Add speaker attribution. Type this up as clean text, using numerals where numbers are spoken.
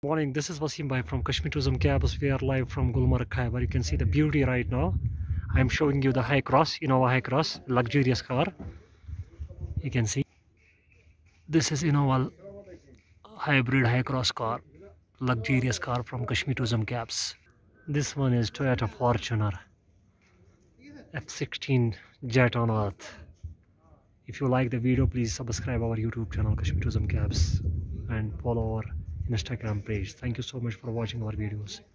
Speaker 1: Morning, this is Wasim Bhai from Kashmir Tourism Cabs. We are live from Gulmarg, Khyber. You can see the beauty right now. I'm showing you the high cross, Innova high cross, luxurious car. You can see this is Innova hybrid high cross car, luxurious car from Kashmir Tourism Cabs. This one is Toyota Fortuner F16 Jet on Earth. If you like the video, please subscribe our YouTube channel Kashmir Tourism Cabs and follow our Instagram page. Thank you so much for watching our videos.